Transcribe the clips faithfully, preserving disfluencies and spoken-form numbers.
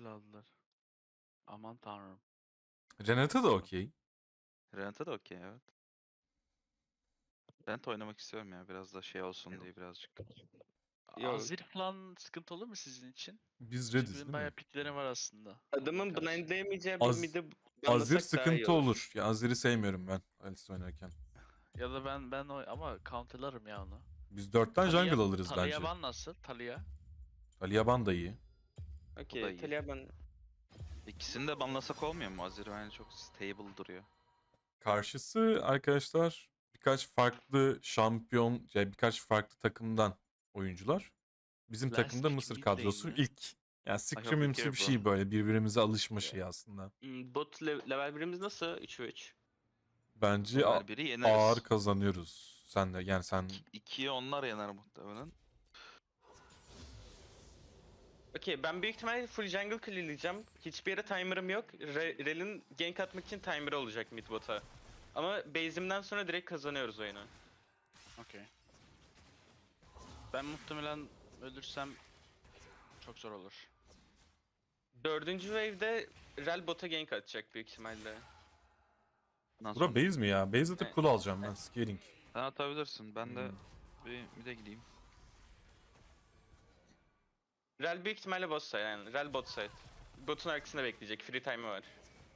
Rel aldılar. Aman tanrım. Renata da okey. Renata da okey evet. Rent oynamak istiyorum ya biraz da şey olsun diye birazcık. Yok. Azir falan sıkıntı olur mu sizin için? Biz Çünkü rediz benim değil bayağı mi? piklerim var aslında. Adamın Karşı. blindlayamayacağı bir Az- midi Azir banlasak daha iyi sıkıntı olur. olur. Ya Azir'i sevmiyorum ben Alice oynarken. Ya da ben ben o ama counterlarım ya onu. Biz dörtten Talia- jungle alırız Talia bence. ban nasıl? Talia. Aliyaban da iyi. O da Okey, iyi. Talia ben... İkisini de banlasak olmuyor mu? Azir yani çok stable duruyor. Karşısı arkadaşlar birkaç farklı şampiyon, yani birkaç farklı takımdan oyuncular. Bizim Last takımda pick Mısır mid kadrosu lane mi? ilk. Yani hope you scrimimsi care, bir bro. şey böyle birbirimize alışma şeyi aslında. Hmm, Bot lev- level birimiz nasıl? üç ve üç. Bence a- Level biri yeneriz. ağır kazanıyoruz. Sen de yani sen İkiye onlar yener muhtemelen. Okey, ben büyük ihtimalle full jungle clearlayacağım. Hiçbir yere timer'ım yok. Re- Rel'in gank atmak için timer olacak mid bota. Ama base'imden sonra direkt kazanıyoruz oyunu. Okey. Ben muhtemelen ölürsem çok zor olur. Dördüncü wave'de Rel bota gank atacak büyük ihtimalle. Ondan bura sonra base mi ya? Base atıp Evet. kul alacağım ben scaling. sen atabilirsin. Ben de Hmm. bir mid'e gideyim. Rel büyük ihtimalle bot side yani. Rel bot side. Botun arkasında bekleyecek. Free time'ı var.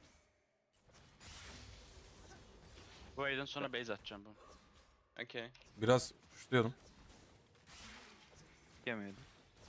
Bu wave'den sonra base atacağım bu. Okey. Biraz pushlayalım. Yemeyelim.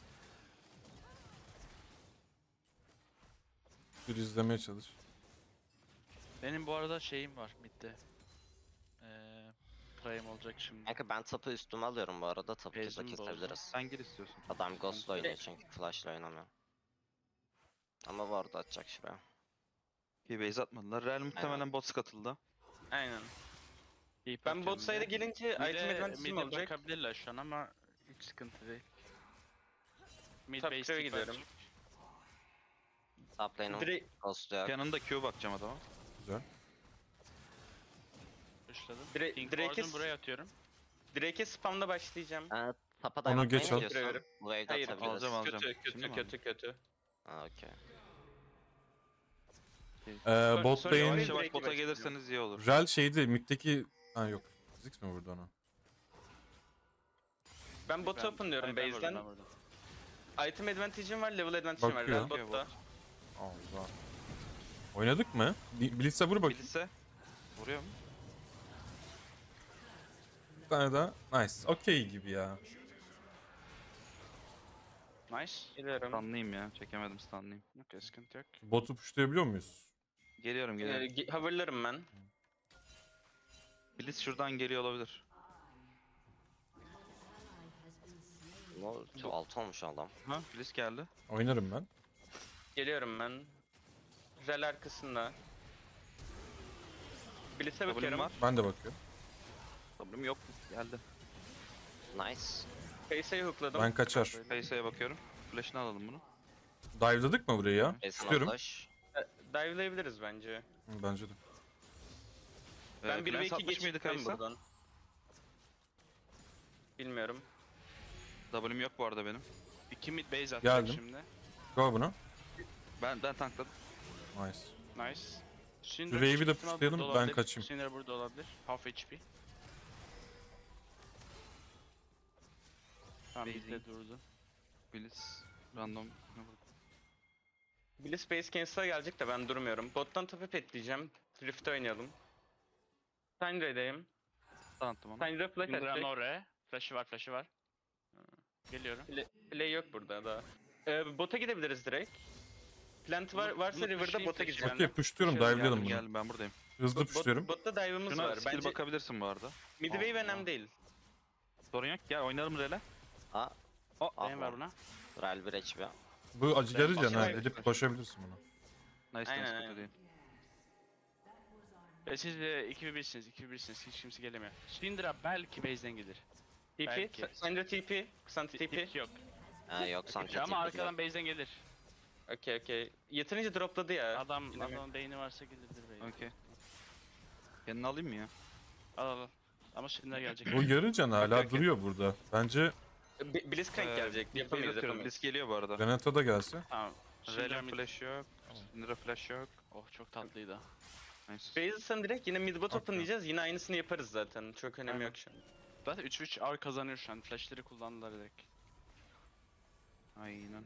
Bir izlemeye çalış. Benim bu arada şeyim var midde. Eee Prime olacak şimdi. Kanka ben tapı üstüme alıyorum bu arada. Tapı da Base'imi bozdu. kesebiliriz. Sen gir istiyorsun. Adam Ghost'la Okey. oynuyor çünkü Flash'la oynamıyor. Ama bu arada atacak şuraya. Bir base atmadılar. Real muhtemelen bot katıldı. Aynen. Deyip Ben atıyorum bot side'a bir de. gelince item Mid'e, advantage'im mid'e olacak. bakabilirler şu an ama hiç sıkıntı değil. Mid Top base clear'e tip gidiyorum. atacak. Top lane'im Direkt, Ghost'u yok. Yanında Q bakacağım adama. Güzel. Pushladım. Dire- Pink Drake'e ward'unu s- buraya atıyorum. Drake'e spamla başlayacağım. Ee, tapa Onu daymak geç al. Bu wave'de Hayır, atabiliriz. alacağım, alacağım. Kötü, Şimdi kötü, mi kötü, kötü. Ha okey. Ee, bot sonra lane Yavaş yavaş Drake'e bota başlayacağım. gelirseniz iyi olur. Rel şeydi mid'deki... Ha yok. Ziggs mi vurdu onu? Ben bot Ben- open'lıyorum ben- ben vurdum, base'den. ben vurdum. Item advantage'im var, level advantage'im var. Bakıyor. Rel botta. Allah. Oynadık mı? Bi- Blitz'e vur bakayım. Bilse vuruyor mu? Bir tane daha. Nice. Okey gibi ya. Nice. Geliyorum. Stunlayayım ya. Çekemedim stunlayayım. Okey, sıkıntı yok. Botu pushlayabiliyor muyuz? Geliyorum Ee, geliyorum. ge- hover'larım ben. Blitz şuradan geliyor olabilir. Bu çok altı olmuş adam. Ha Blitz geldi. Oynarım ben. Geliyorum ben. Rel arkasında. Blitz'e W'm bakıyorum. var. Ben de bakıyorum. W'm yok. Geldi. Nice. Face'e hookladım. Ben kaçar. Face'e bakıyorum. Flash'ını alalım bunu. Dive'ladık mı burayı ya? Base'ine Pushluyorum. flash. E, Dive'layabiliriz bence. Hı, bence de. Ben Ee, bir ve Flash iki atmış mıydı geçeceğim Kaysa? buradan. Bilmiyorum. W'm yok bu arada benim. İki mid base atacak Geldim. şimdi. Go buna. Ben ben tankladım. Nice. Nice. Syndra Şu wave'i de büyük ihtimal pushlayalım, burada ben olabilir. kaçayım. Syndra burada olabilir. Half H P. Tamam Phasing. midde durdu. Blitz random. Blitz base cancel'a gelecek de ben durmuyorum. Bottan topu petleyeceğim. Rift oynayalım. Syndra'dayım. Tanıttım onu. Syndra flash Syndra'nın atacak. oraya. Flash'ı var, flash'ı var. Ha, Geliyorum. Play, play yok burada daha. Ee, bota gidebiliriz direkt. Plant var, Bunu- varsa bunu river'da pushlayayım bota tek gideceğim. Okey pushluyorum. Pushluyorum, Dive'layalım Geldim bunu. geldim ben buradayım. Hızlı Bot, pushluyorum. botta dive'ımız Şuna var. skill Bence bakabilirsin bu arada. mid wave Aa, önemli aa. değil. Sorun yok. Gel oynarım Rel'e. Aa. O Ah Benim var lan. buna. Rel bir H P. Bu acı yarı can ha. başlayayım. Edip koşabilirsin buna. Nice Aynen, nice aynen. kötü değil. E siz de iki ve birsiniz, iki ve birsiniz. Hiç kimse gelemiyor. Syndra belki base'den gelir. T P, Belki. Syndra T P, Kısan T P. Hiç yok. Ha yok sanki. Ama arkadan base'den gelir. Okey okey. Yeterince dropladı ya. Adam, Yine mi? adamın beyni varsa gelirdir base. Okey. Yanına alayım mı ya? Al al al. Ama Syndra gelecek. Bu yarı can hala Okey, okey. duruyor burada. Bence B- Blitzcrank Ee, gelecek. Blitz Yapamayız atıyorum. yapamayız. Blitz geliyor bu arada. Renato da gelse. Tamam. Syndra Relen mid. flash yok. Tamam. Syndra flash yok. Oh çok tatlıydı. Nice. Base'den direkt yine mid bot Okey. openlayacağız. Yine aynısını yaparız zaten. Çok önemi Aynen. yok şu an. Zaten üç üç R kazanıyor şu an. Flash'leri kullandılar direkt. Aynen.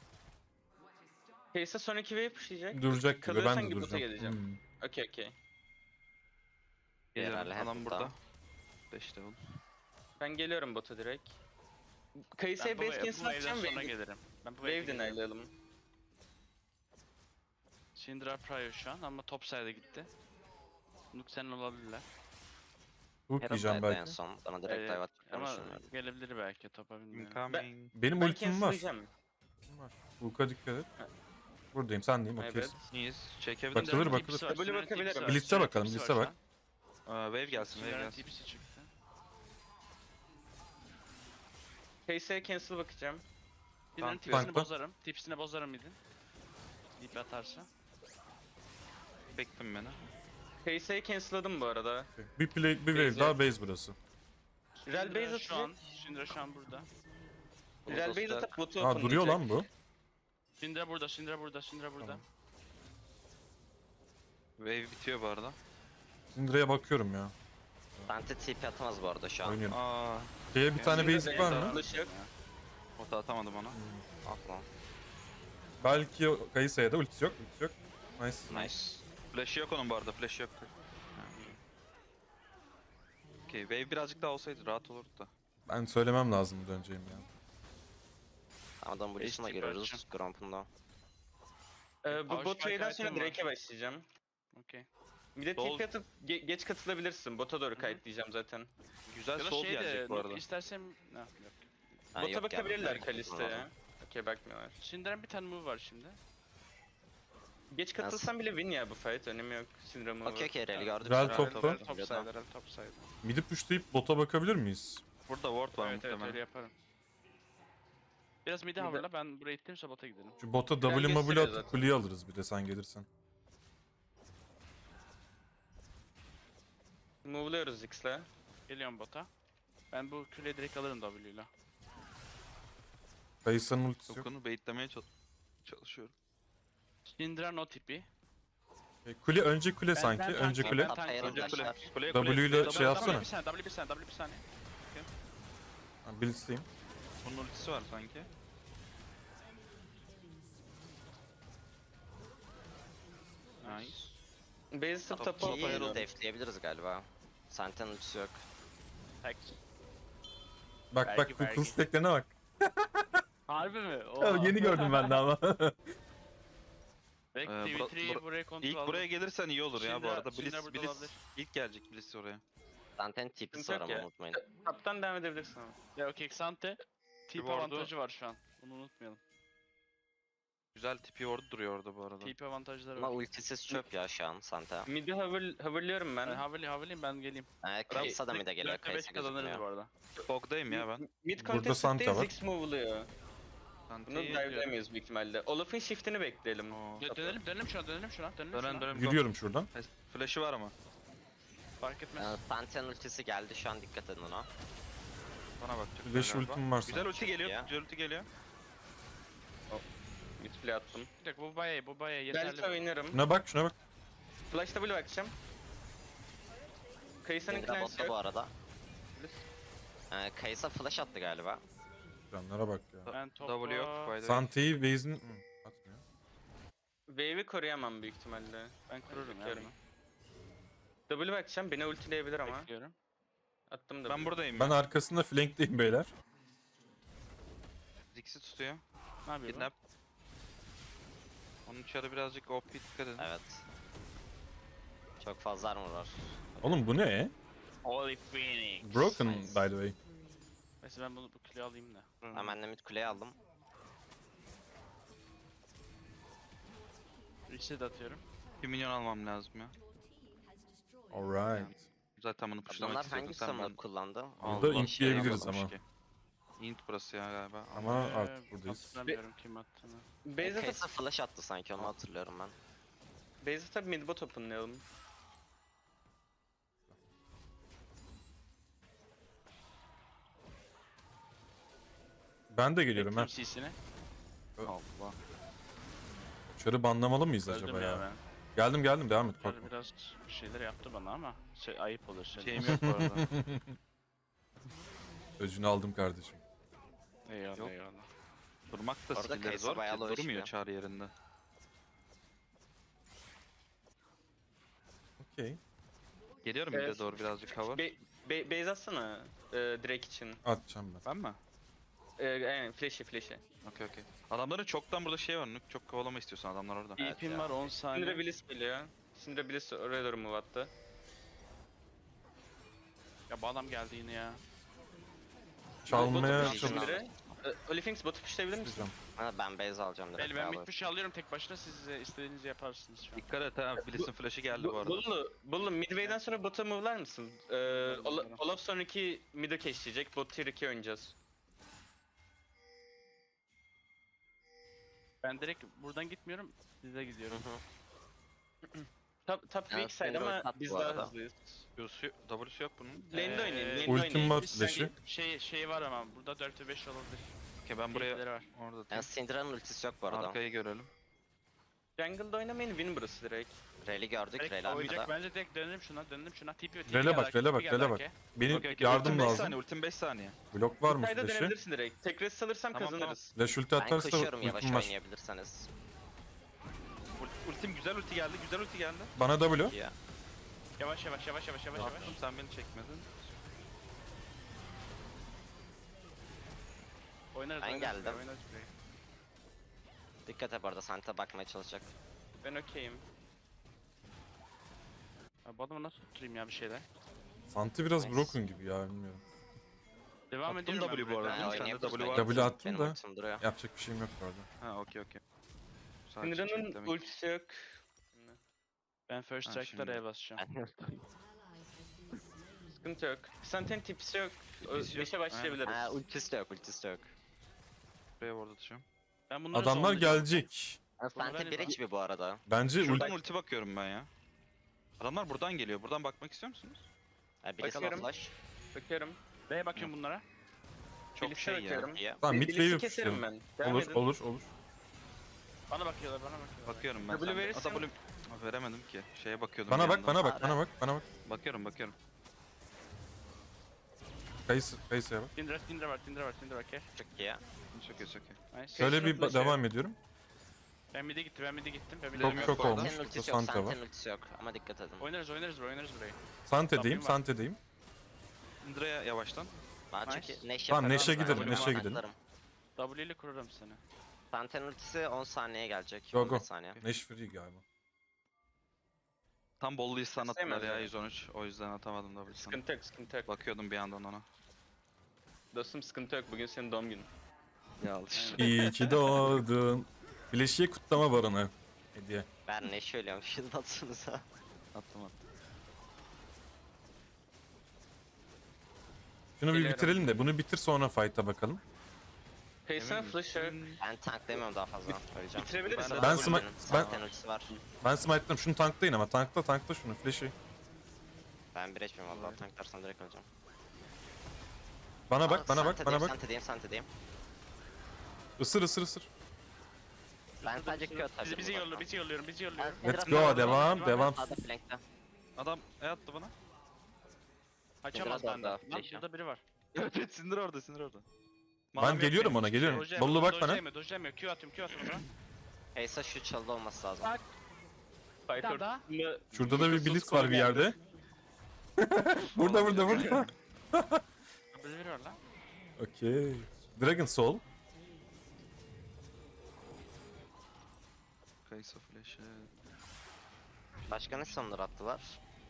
Kaysa sonraki wave pushlayacak. Duracak gibi, ben Kalırsan de gibi bota duracağım. geleceğim. Hmm. Okey okey. Geliyorum. Herhalde hep Adam burada. burada. beş level. Ben geliyorum bota direkt. Ben Kayısa'ya bu, base bu cancel wave'den atacağım. sonra Wave, gelirim. Ben bu wave wave'den gelirim. denaylayalım. Syndra Pryor şu an ama top side'e gitti. Nuxen olabilirler. Hook yiyeceğim Herald'daydı en belki. son. Bana direkt Ee, dive attıklarını ama düşünüyorum. gelebilir belki topa bilmiyorum. Incoming. Benim Ben ultim var. cancel'layacağım. Var. Hook'a dikkat et. Buradayım, sen diyeyim, Evet. okeysin. İyiyiz. Çekebilirim. Bakılır, Syndra'nın bakılır. tipsi var, W Syndra'nın bakabilirim. tipsi var, Blitz'e Syndra'nın bakalım, tipsi Blitz'e var bak. şu an. Aa, wave gelsin, wave Syndra'nın gelsin. tipsi çıktı. Kayısa'ya cancel bakacağım. Syndra'nın Tank tipsini yok. bozarım. Tipsine bozarım midin. İp atarsa. Bektim beni. Kayısa'yı cancel'ladım bu arada. Okey. Bir play, bir wave Base daha yok. base burası. Rel Syndra base şu an, atacak. Syndra şu an burada. Rel base Bozos'ta- atıp botu Aa, duruyor openlayacak. lan bu. Syndra burada, Syndra burada, Syndra burada. Tamam. Wave bitiyor bu arada. Syndra'ya bakıyorum ya. Dante T P atamaz bu arada şu an. Oynuyorum. Aa, Şeye bir tane Syndra basic var mı? Flash yok. ota atamadım ona. Atma. Belki o- Kayısa'ya da ultisi yok, ultisi yok. Nice. Nice. Flash yok onun bu arada, flash yok. Okey, wave birazcık daha olsaydı rahat olurdu da. Ben söylemem lazım döneceğim ya. Adam Blue'suna H T giriyoruz. bakacağım. Gromp'unda. Ee, bu Hoş bot wave'den item sonra var. Drake'e başlayacağım. Okey. Bir de Sol- tip atıp ge- geç katılabilirsin. Bota doğru kayıtlayacağım zaten. Güzel Ya da sol şey de, gelecek bu Nuk arada. istersem... Ne yok. Ha, Bota yok, bakabilirler gelmedi. Kalista'ya. Okey bakmıyorlar. Syndra'nın bir tane move var şimdi. Geç katılsam bile win ya bu fight. Önemi yok. Syndra move'u. Okey okey Rel'i gördük. Rel Rel topta. topta. Top side, herhalde top side. Midi pushlayıp bota bakabilir miyiz? Burada ward var Evet evet muhtemelen. öyle yaparım. Biraz midi Bir de- hoverla ben buraya ittiğimse bota gidelim. Şu bota Rel W mobile gösteriyor atıp zaten. kuleyi alırız bir de sen gelirsen. Move'luyoruz X'le. Geliyorum bota. Ben bu küleyi direkt alırım W ile. Kayısa'nın ultisi yok. Dokunu baitlemeye çal- çalışıyorum. Syndra no tipi. E, Kule önce kule Ben- sanki, ben önce tank- kule. ben tank- Atlayalım önce başlar. kule. Kuleye W kuleye. ile kuleye şey double- yapsana. W bir saniye, W bir saniye, W bir saniye. Ha, Blitz'teyim. Bunun ultisi var sanki. Nice. Base atıp Top- tapa top ayarı İyi oldu. defleyebiliriz galiba. Santen ultisi yok. Tek. Bak Belki, bak bu belki. kıl steklerine bak. Harbi mi? Ya, Oha. yeni gördüm ben de ama. Belki Ee, T V bura- three'yi bura- buraya kontrol İlk aldım. buraya gelirsen iyi olur ya bu Syndra- arada. Syndra Blitz, burada Blitz olabilir. ilk gelecek Blitz oraya. Santen tipisi Sıkıntı var yok ama ya. unutmayın. Taptan devam edebilirsin ama. Ya okey Xante. Tip ward'u- avantajı var şu an. Bunu unutmayalım. Güzel tipi orada duruyor orada bu arada. Tip avantajları Ama var. ultisiz çöp ya şu an Sante. Mid'i hover, hoverlıyorum ben. Ben havali havaliyim ben geleyim. Ee, Kaysa da mid'e geliyor. dörtte beş Kaysa kazanırız bu gözükmüyor. arada. Fog'dayım ya ben. Mid Burada contest'teyiz, Santa var. X move'luyor. Bunu Santi'yi dive'lemiyoruz büyük ihtimalle. Olaf'ın shift'ini bekleyelim. Oo. Dö- Dönelim dönelim şuna dönelim şuna dönelim Dönen şuna. dönen. Yürüyorum şuradan. Flash'ı var ama. Fark etmez. Ee, Santen ultisi geldi şu an dikkat edin ona. Bana bakacak. Flash galiba. ultim varsa. Güzel ulti geliyor. Ya. Güzel ulti geliyor. Mid play attım. Bir dakika bu bayağı bu bayağı yeterli. Belki oynarım. Şuna bak, şuna bak. Flash W bakacağım. Kayısa'nın Syndra cleanse botta bu yok. arada. Ee, Kaysa flash attı galiba. Canlara bak ya. Ben topa... W yok by the way. Sante'yi base'in... Hı, atmıyor. Wave'i koruyamam büyük ihtimalle. Ben kururum ya Bekliyorum. bunu. W bakacağım, beni ultileyebilir ama. Bekliyorum. Attım da. Ben buradayım Ben ya. arkasında flankteyim beyler. Ziggs'i tutuyor. Ne yapıyor bu? Kidnap. Onun çarı birazcık O P dikkat edin. Evet. Çok fazla armor var. Oğlum bu ne? Holy Phoenix. Broken Nice. by the way. Mesela ben bunu bu küleyi alayım da. Hemen de mid kuleyi aldım. Reset atıyorum. Bir milyon almam lazım ya. Alright. Zaten bunu pushlamak Bunlar istiyordum hangi sen summon bana. kullandı? Burada Allah int şey diyebiliriz yapmamış ama. ki. Int burası ya galiba. Ama Ee, artık buradayız. Hatırlamıyorum kim attığını. Base atıp, Kaysa flash attı sanki onu hatırlıyorum ben. base atıp mid bot openlayalım. Ben de geliyorum ben. Kim C C'sini? Allah. Çarı banlamalı mıyız Öldüm acaba ya ya? ben. Geldim geldim devam et Çar korkma. biraz bir şeyler yaptı bana ama şey ayıp olur senin. Şeyim yok bu arada. Özünü aldım kardeşim. Eyvallah Yok. eyvallah. Durmak da Orada skill'leri Kaysa zor ki. bayağı low Durmuyor H P. çağır yerinde. Okey. Geliyorum Evet. bir de doğru birazcık cover. Be be base atsana e, Drake için. Atacağım ben. Ben mi? E, yani flash'i flash'i. Okey okey. Adamların çoktan burada şey var. Nuk çok kovalama istiyorsan adamlar orada. Evet İpim ya. var on Syndra saniye. Bliss geliyor. Syndra Bliss oraya doğru move attı. Ya bu adam geldi yine ya. Çalmaya Botu çalışacağım. pushlayacağım. E, Olifings botu pushlayabilir misin? Ha, ben base alacağım direkt. Beyler ben beraber. mid push alıyorum tek başına siz de istediğinizi yaparsınız şu an. Dikkat et ha. Bliss'in flash'ı geldi bu arada. Bullu, Bullu midway'den sonra bota move'lar mısın? Ee, Bilmiyorum, Ola- bilmiyorum. Olaf sonraki mid'e keşleyecek. Bot tier iki oynayacağız. Ben direkt buradan gitmiyorum size gidiyorum. Hı hı. Top, top Yani weak side Syndra ama top biz bu daha arada. hızlıyız. Q'su, W'su yok bunun. Lane'de Ee, oynayın, lane'de Ultim oynayın. var Biz flash'ı. sanki şey şey var ama burada dört ve beş olabilir. Okey ben buraya Keyifleri var. orada Yani Syndra'nın ultisi yok bu arada. arkayı görelim. Jungle'da oynamayın, win burası direkt. Rayleigh gördük. Direkt Rayleigh oynayacak arkada. bence direkt dönelim şuna dönelim şuna tipi ve tipi Rele geldi bak, arkaya, rele tipi bak, geldi rele bak. arkaya. Benim Okey okey. yardım Ultim beş lazım. saniye. Ultim beş saniye. Blok var mı Side'da flash'ı? dönebilirsin direkt. Tek rest alırsam Tamam, kazanırız. Flash ulti Ben atarsa koşuyorum yavaş ultim var. oynayabilirseniz. Ult- Ultim güzel ulti geldi. Güzel ulti geldi. Bana W. İyi ya. Yavaş yavaş yavaş yavaş yavaş yavaş. Attım sen beni çekmedin. Oynarız Ben oynarız geldim. buraya, oynarız buraya. Dikkat et bu arada. Santa bakmaya çalışacak. Ben okeyim. Ya bu adamı nasıl tutturayım ya bir şeyler. Santi biraz Nice. broken gibi ya bilmiyorum. Devam Attım ediyorum W ben bu arada. buraya. Ben Sende oynayabiliriz. W var. belki. W attım Benim da. ultim duruyor. Yapacak bir şeyim yok bu arada. Ha okey okey. Sadece Syndra'nın çeklemek. ultisi yok. Ben first Ha, strike'da şimdi. R'ye basacağım. Ben- Sıkıntı yok. Santen tipsi yok. Tipisi yok. beşe başlayabiliriz. Ha, ultisi de yok. Ultisi de yok. Buraya ward atacağım. Ben bunları Adamlar zonlayacağım. gelecek. Ha, Santa ben- bir H P bu arada. Bence Şuradan ulti ulti bakıyorum ben ya. Adamlar buradan geliyor. Buradan bakmak istiyor musunuz? Ha, birisi Bakıyorum. flash. Bakıyorum. R'ye bakıyorum bunlara. Çok Bilis'e şey ya. bakıyorum. İyi. Tamam mid Bilis'i wave'i keserim yapıştıralım. ben. Devam Olur edin. olur olur. Bana bakıyorlar bana bakıyorlar. Bakıyorum ben. W sende. verirsin. Aa, W Aa, veremedim ki. Şeye bakıyordum. Bana bir bak yandan. bana bak bana bak bana bak. Bakıyorum bakıyorum. Kayısı kayısıya bak. Syndra, Syndra var, Syndra var, Syndra var. Okey. Çok iyi. Çok iyi çok iyi. Nice. Şöyle bir flash'ı ba- devam ediyorum. Ben mid'e gittim, ben mid'e gittim. Ben mid'e Çok yok çok bu arada. olmuş. Sante'nin Burada ultisi yok. Sante var. Sante'nin ultisi yok. Ama dikkat edin. Oynarız, oynarız burayı, oynarız burayı. Sante'deyim Tabii var. Sante'deyim. Syndra'ya yavaştan. Daha Nice. çok iyi. Neşe Tamam, yaparım. Neşe Ben gidelim, ultimi Neşe gidelim. atlarım. W ile kurarım seni. Sante'nin ultisi on saniyeye gelecek. Go, on beş go. saniye. Neş free galiba. Tam Bollu'yu sana attılar Sevmez ya yani. yüz on üç. O yüzden atamadım W'yu sana. Sıkıntı yok, sıkıntı yok. Bakıyordum bir yandan ona. Dostum sıkıntı yok. Bugün senin doğum günün. Ya alış. İyi ki doğdun. Bileşiğe kutlama barını. Hediye. Ben Neşe ölüyorum. Shield atsanıza. Attım attım. Şunu bir Geliyorum. bitirelim de bunu bitir sonra fight'a bakalım. Kayısına Emin flash yok. Ben tank demiyorum daha fazla. Öleceğim. Bitirebiliriz. Ben de- abi. Ben Ultinin- sma- ben- Sante'nin ultisi var. Ben smite'ladım. Şunu tanklayın ama tankla tankla şunu flash'i. Ben bir H P'yim valla. Tanklarsam direkt öleceğim. Bana Aa, bak bana bak Sante'deyim, bana bak. Sante'deyim, Sante'deyim. Isır ısır ısır. Ben sadece Q Bizi, atabilirim. bizi yolluyor, bizi yolluyorum, bizi yolluyorum. Let's go devam devam. Sağda flankte. Adam e attı bana. Açamaz Syndra da benden. orada, Lan flash burada biri var. Evet evet Syndra orada Syndra orada. Ben Manam yok geliyorum benim. ona geliyorum. Dojlayamıyor, Bollu bak bana. dojlayamıyor, dojlayamıyor. Q atıyorum, Q atıyorum ona. Kaysa şu çalıda olması lazım. Bak. Piper. daha. Bunda- Şurada da bir Sus, blitz konu var bir geldi. yerde. burada burada burada. Burada biri var lan. Okey. Dragon Soul. Kaysa flash'ı. Başka ne sonlar attılar?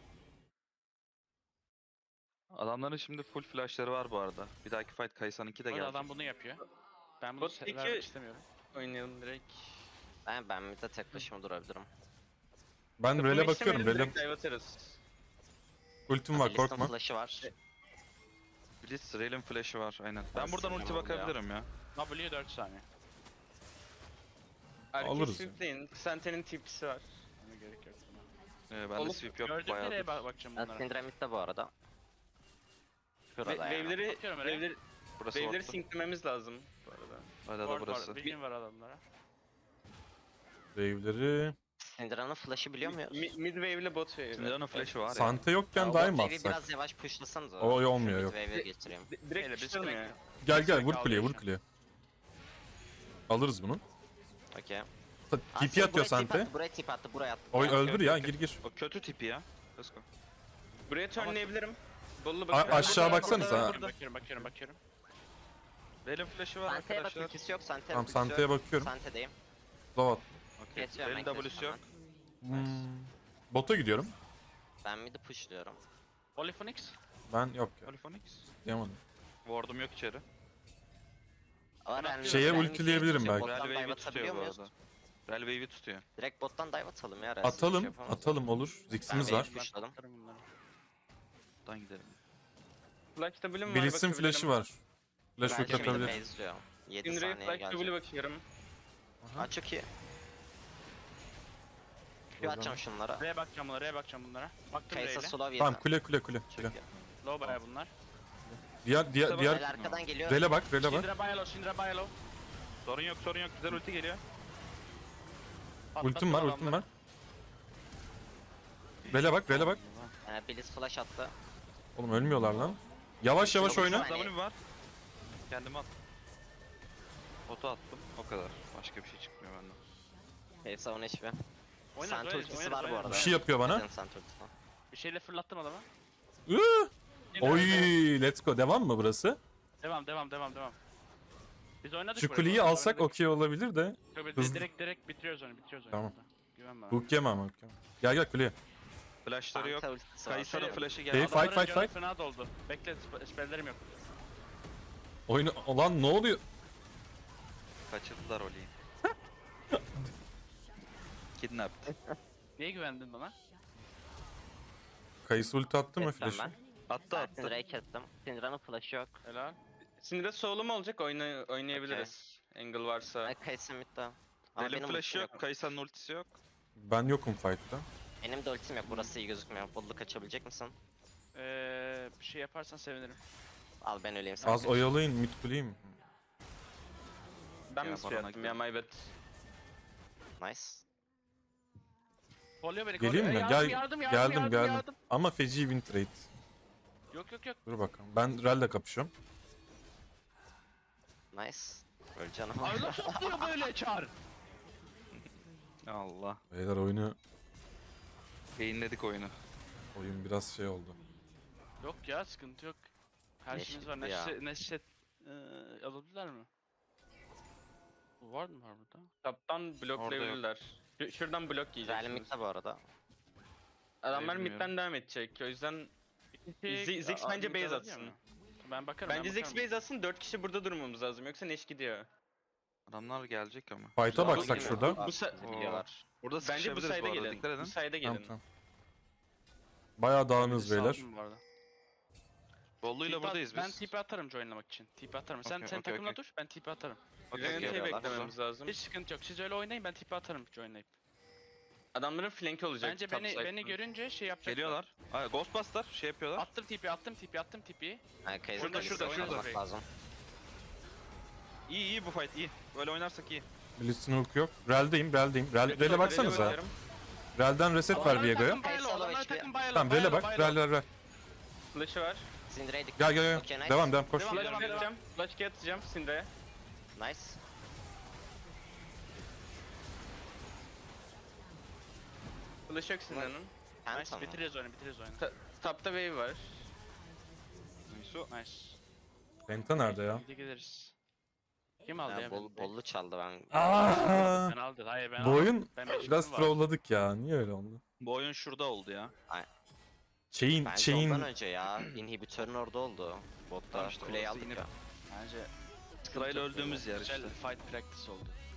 Adamların şimdi full flash'ları var bu arada. Bir dahaki fight Kaysa'nınki de Orada gelecek. adam bunu yapıyor. Ben bunu Bot se- iki- vermek istemiyorum. Oynayalım direkt. Ben ben bir de tek başıma durabilirim. Ben Bunu Rel'e bakıyorum. istemeyelim, Rel'e direkt dive atarız. ultim var Alistar'ın korkma. flash'ı var. Blitz, Rail'in flash'ı var aynen. Ben Ben buradan ulti sinirlendim ya. bakabilirim ya. W dört saniye. Alırız Alırız ya. sweepleyin. Sante'nin tipsi var. Ona gerek yok buna. Ee, bende Olup sweep yok Gördüm nereye bayağıdır. bak bakacağım Ben bunlara. Syndra midde bu arada. Ve- Şurada yani. Wave'leri, Bakıyorum oraya. wave'leri, Burası wave'leri orta. synclememiz lazım bu arada. Hala da Ward var, burası. vision var adamlara. Wave'leri... Syndra'nın flash'ı biliyor muyuz? Mi- mid wave ile bot wave. Syndra'nın flash'ı var ya. Sante yokken O dive bot mi wave'i atsak? biraz yavaş pushlasanız O olmuyor, yok. Wave'e geçireyim. Di- Direkt Hele biz pushlayalım direkt- ya. Gel gel vur Direkt kuleye vur alıyor kuleye. Alırız bunu. Okey. Ta- Aa, T P şey, atıyor buraya tip Sante. attı, buraya tip attı, buraya attı. Oy buraya attı. öldür ya gir gir. O kötü tipi ya. Let's go. Buraya turnlayabilirim. Bollu A- bakıyorum. aşağı baksanıza. Bakıyorum bakıyorum bakıyorum bakıyorum. Rel'in flash'ı var Sante'ye bak, arkadaşlar. ultisi yok, Sante'ye Tamam ultisi Sante'ye yok. bakıyorum. Sante'deyim. Dovat. Okey. Geçiyorum Rel'in ben W'si yok. hemen. Hmm. Bota gidiyorum. Ben mid'i pushluyorum. Polyphonix. Ben yok ya. Polyphonix. Yapamadım. Ward'um yok içeri. Ama ben Şeye ben ultileyebilirim mid'i belki. Bottan Rel dive wave'i atabiliyor tutuyor bu muyuz? arada. Rel wave'i tutuyor. Direkt bottan dive atalım ya. Relsiz bir Atalım. şey yapamaz. Atalım olur. Ziggs'imiz Ben var. wave pushladım. Atarım bunları. Buradan gidelim. Flash W'm var. Blitz'in flash'ı var. Flash Ben yok şimdi atabilir. base'liyor. yedi Syndra'ya saniye flash W gelecek. bakıyorum. Aa çok iyi. Bir atacağım şunlara. R'ye bakacağım bunlara, R'ye bakacağım bunlara. Baktım Kaysa R'yle. slow yedi. Tamam kule kule kule. Çok kule. iyi. Low bayağı bunlar. Diğer diğer Rel diğer arkadan geliyor. Rele bak, rele bak. Syndra bayağı low, Syndra bayağı low. Sorun yok sorun yok. Güzel ulti geliyor. Patlattım Ultim var, adamları. ultim var. Rele bak, rele bak. Ee, Blitz flash attı. Oğlum ölmüyorlar lan. Yavaş yavaş Dokuz oyna. saniye. W'm var. Kendime attım. Oto attım. O kadar. Başka bir şey çıkmıyor benden. Kaysa on H P. Oynarız, Sant oynarız, ultisi oynarız, var bu oynarız. arada. Bir şey yapıyor bana. Neden Sant ultisi? Bir şeyle fırlattım adama. Iıı! Oy, let's go. Devam mı burası? Devam devam devam devam. Biz oynadık Şu burayı, kuleyi oynadık, alsak oynadık. okey olabilir de. Tabii, hızlı. direkt direkt bitiriyoruz onu, bitiriyoruz onu. Tamam. burada. Güven bana. Hook yeme ama. hook yeme. Gel gel kuleye. Flash'ları yok. Sant ultisi var. Kayısa'nın flash'ı Hey, geldi. fight, Adamların fight, canı fight. Fena doldu. Bekle, sp- spelllerim yok. Oyunu... Ulan ne oluyor? Kaçırdılar Oli'yi. Kidnapped. Niye güvendin bana? Kayısı ulti attı mı Kestim flash'ı? ben. Attı attı. Syndra'yı kestim. Syndra'nın flash'ı yok. Helal. Syndra solo mu olacak? Oyna oynayabiliriz. Angle varsa. Ay Kaysa mid'de. Ama Rel'in benim flash'ı ultim yok. Kayısa'nın ultisi yok. Ben yokum fight'ta. Benim de ultim yok. Burası iyi gözükmüyor. Bollu kaçabilecek misin? Ee, bir şey yaparsan sevinirim. Al ben öleyim sen. Az kaç. oyalayın mid kuleyi mi? Ben Ya, mi spray barona attım ya, my bad. Nice. Follow beni, Geleyim follow. mi? Ee, Gel, yardım, yardım, geldim yardım, geldim. yardım. Ama feci win trade. Yok yok yok. Dur bakalım. Ben Rel'le kapışıyorum. Nice. Öleceğim ama. Ay nasıl oluyor böyle çar? Allah. Beyler oyunu... Beyinledik oyunu. Oyun biraz şey oldu. Yok ya, sıkıntı yok. Her Ne şeyimiz var. çıktı ya? Neşet, neşet eee alabilirler mi? Bu var mı var burada? Taptan bloklayabilirler. Ş- Şuradan blok Rel yiyeceksiniz. mid'de bu arada. Adamlar Bilmiyorum. midden devam edecek. O yüzden Z- Ziggs Aa, bence mid base alabiliyor atsın. mu? Ben bakarım. bence ben Ziggs bakarım. base atsın, dört kişi burada durmamız lazım. Yoksa Neş gidiyor. Adamlar gelecek ama. Fight'a Güzel baksak oynuyor. şurada. Bu sa- Oo. Gidiyorlar. Burada Bence bu sıkışabiliriz bu side'e arada. gelin. Dikkat edin. Bu side'e gelin. Tamam tamam. Bayağı dağınız Birisi beyler. aldım bu arada. Bollu'yla Tipi at- buradayız Ben biz. tipi atarım joinlamak için. Tipi atarım. Sen Okey, sen okey, takımla okey. dur. Ben tipi atarım. Okey, Okey, okey. Renette'yi geliyorlar. beklememiz lazım. Hiç sıkıntı yok. Siz öyle oynayın, ben tipi atarım joinlayıp. Adamların flanki olacak. Bence top beni side'ın. beni görünce şey yapacaklar. Geliyorlar. Ay, Ghostbuster şey yapıyorlar. Attım tipi, attım tipi, attım tipi. Yani Kaysa Şurada, ultisi şurada, şurada. almak lazım. İyi iyi bu fight iyi. Böyle oynarsak iyi. Blitz'in hook yok. Rel'deyim, Rel'deyim. Rel, Rel'e Rel'e baksanıza. bakıyorum. Rel'den reset ver Adamların Viego'ya. takım bayalo, Kaysa adamların low H P. takım bayalo, Tamam Rel'e bayalo, bak. bayalo. Rel, Rel, Rel. Flash'ı var. Syndra'ya dikkat. Gel gel gel. Okey, nice. Devam devam koş. Devam, Flash devam, devam. atacağım. Flash key atacağım Syndra'ya. Nice. Flash yok Syndra'nın. Nice, Phantom. bitiririz oyunu, bitiririz oyunu. Ta- Tapta wave var. Neyse. Nice. Penta nerede ya? Hadi gideriz. Kim aldı ya? Ya, bol, beni? bollu çaldı ben. Aa! Ben aldım. Hayır ben Bu aldım. oyun Ben beş biraz günüm var. trolladık ya. Niye öyle oldu? Bu oyun şurada oldu ya. Chain, Bence chain. ondan önce ya. Inhibitörün orada oldu. Botta Tamam işte, kuleyi orası aldık inhib- ya. Bence Sırayla öldüğümüz yer güzel işte. fight practice oldu.